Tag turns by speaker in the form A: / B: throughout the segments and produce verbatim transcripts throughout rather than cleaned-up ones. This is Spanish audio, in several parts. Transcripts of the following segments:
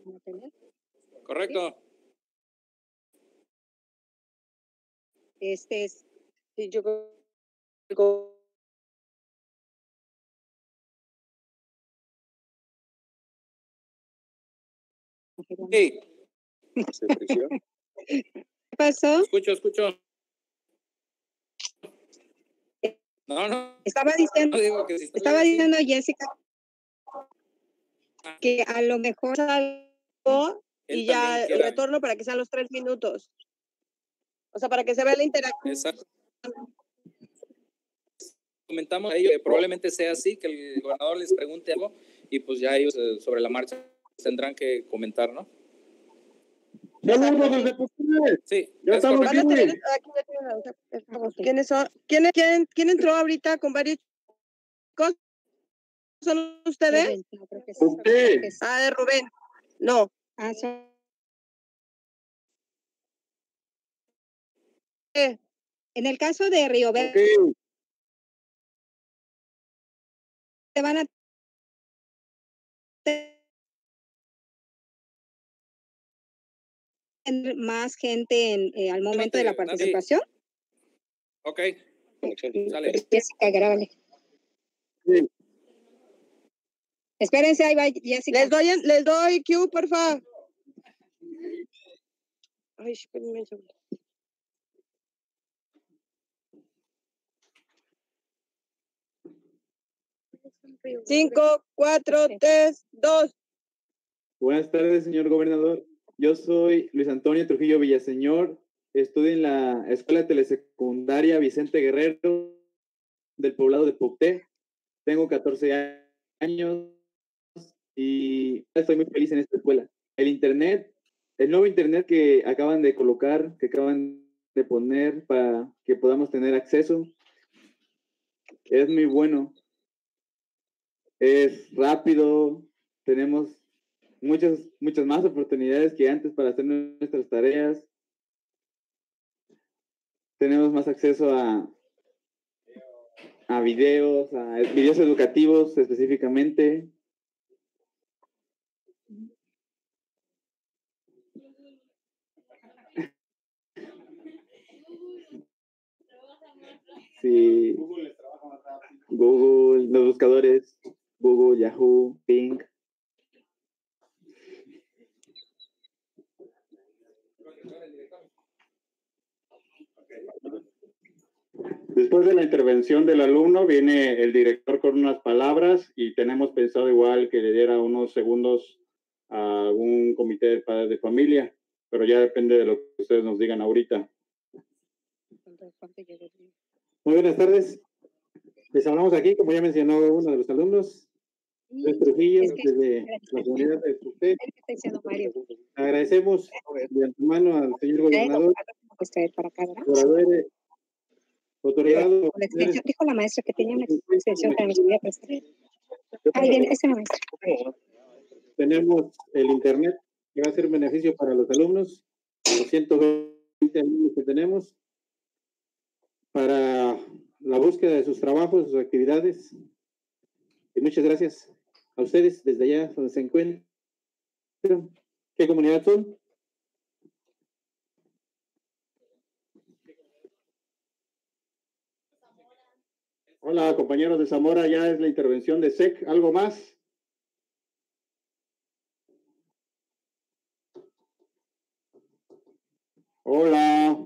A: Correcto.
B: Este es, yo creo.
A: Sí.
B: ¿Qué pasó?
A: Escucho, escucho. No, no.
B: Estaba diciendo,
A: No digo que si
B: estaba
A: bien,
B: diciendo
A: sí.
B: a Jessica que a lo mejor salgo
A: Él
B: y ya
A: también quiera.
B: retorno para que sean los tres minutos. O sea, para que se vea la interacción.
A: Exacto. Comentamos a ellos que probablemente sea así, que el gobernador les pregunte algo y pues ya ellos eh, sobre la marcha tendrán que comentar, ¿no?
C: Saludos desde Pucallpa.
A: Sí,
C: Ya
A: es
C: estamos
A: correcto.
C: aquí.
B: Aquí ya tienen- ¿Quiénes son? ¿Quién, quién, quién entró ahorita con varios cosas? ¿Son ustedes?
C: Usted.
B: Ah, de Rubén. No.
D: Ah, son-
B: Eh,
D: En el caso de Río Verde,
C: Ok.
D: van a tener más gente en, eh, al momento de la
A: Nancy.
D: participación.
A: Ok. Sale.
D: Jessica, grábale.
C: Sí.
D: Espérense, ahí va Jessica.
B: les doy, les doy Q, por favor. Ay, espérenme un segundo. Cinco, cuatro, tres, dos.
E: Buenas tardes, señor gobernador. Yo soy Luis Antonio Trujillo Villaseñor. Estudio en la Escuela Telesecundaria Vicente Guerrero del poblado de Pocté. Tengo catorce años y estoy muy feliz en esta escuela. El internet, el nuevo internet que acaban de colocar, que acaban de poner para que podamos tener acceso, es muy bueno. Es rápido, tenemos muchas, muchas más oportunidades que antes para hacer nuestras tareas. Tenemos más acceso a, a videos, a videos educativos específicamente. Sí. Google, los buscadores, Google, Yahoo, Bing.
C: Después de la intervención del alumno, viene el director con unas palabras y tenemos pensado igual que le diera unos segundos a algún comité de padres de familia, pero ya depende de lo que ustedes nos digan ahorita.
E: Muy buenas tardes. Les hablamos aquí, como ya mencionó uno de los alumnos, Luis Trujillo,
D: Es que-
E: desde la comunidad de Pucté.
D: Es que está diciendo Mario.
E: Agradecemos de antemano al señor gobernador
D: Pues traer para acá, ¿verdad?
E: por haber otorgado.
D: La extensión, dijo la maestra que tenía una extensión que nos podía prestar. Ahí viene, esa es la maestra.
E: Tenemos el internet que va a ser un beneficio para los alumnos, los ciento veinte alumnos que tenemos, para la búsqueda de sus trabajos, sus actividades. Y muchas gracias a ustedes desde allá donde se encuentran. ¿Qué comunidad son?
C: Hola, compañeros de Zamora, ya es la intervención de S E C. ¿Algo más? Hola.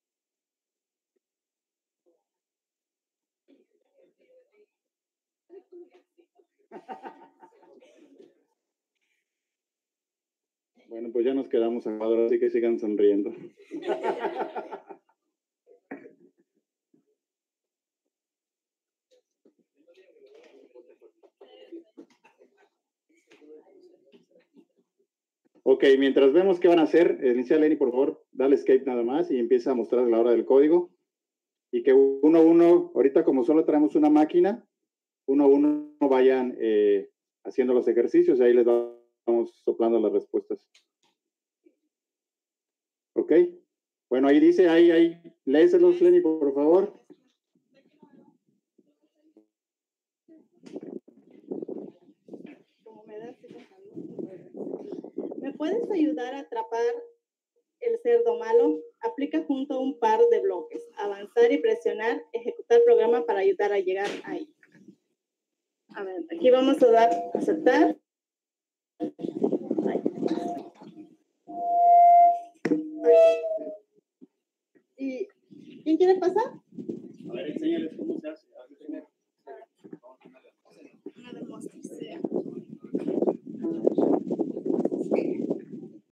C: Bueno, pues ya nos quedamos a cuadro, así que sigan sonriendo. Ok, mientras vemos qué van a hacer, inicia Lenny, por favor, dale escape nada más y empieza a mostrar la hora del código. Y que uno a uno, ahorita como solo traemos una máquina, uno a uno vayan eh, haciendo los ejercicios y ahí les vamos soplando las respuestas. Ok, bueno, ahí dice, ahí, ahí, léeselos, Lenny, por favor.
F: ¿Me puedes ayudar a atrapar el cerdo malo? Aplica junto a un par de bloques. Avanzar y presionar. Ejecutar programa para ayudar a llegar ahí. A ver, aquí vamos a dar aceptar. Ahí. Ahí. ¿Y quién quiere pasar?
G: A ver, enséñales cómo se hace.
F: Una demostración.